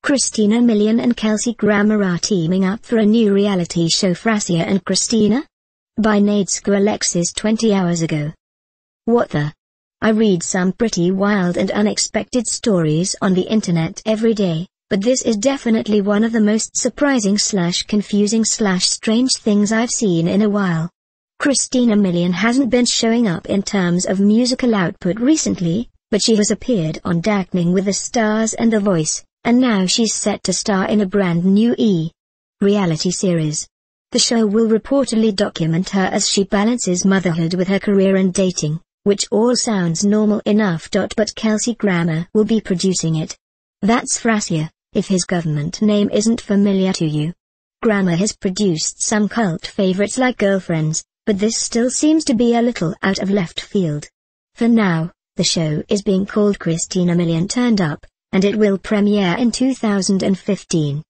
Christina Milian and Kelsey Grammer are teaming up for a new reality show, Frasier and Christina? By Nadezhka Alexis 20 hours ago. What the? I read some pretty wild and unexpected stories on the internet every day, but this is definitely one of the most surprising / confusing / strange things I've seen in a while. Christina Milian hasn't been showing up in terms of musical output recently, but she has appeared on Dancing with the Stars and The Voice, and now she's set to star in a brand new reality series. The show will reportedly document her as she balances motherhood with her career and dating, which all sounds normal enough. But Kelsey Grammer will be producing it. That's Frasier, if his government name isn't familiar to you. Grammer has produced some cult favorites like Girlfriends, but this still seems to be a little out of left field. For now, the show is being called Christina Milian Turned Up, and it will premiere in 2015.